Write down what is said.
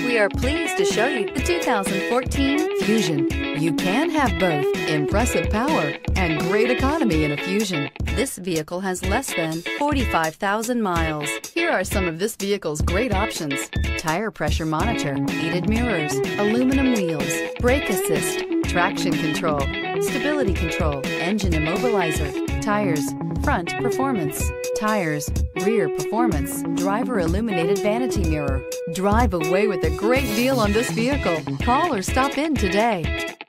We are pleased to show you the 2014 Fusion. You can have both impressive power and great economy in a Fusion. This vehicle has less than 45,000 miles. Here are some of this vehicle's great options: tire pressure monitor, heated mirrors, aluminum wheels, brake assist, traction control, stability control, engine immobilizer, tires, front performance, tires, rear performance, driver illuminated vanity mirror. Drive away with a great deal on this vehicle. Call or stop in today.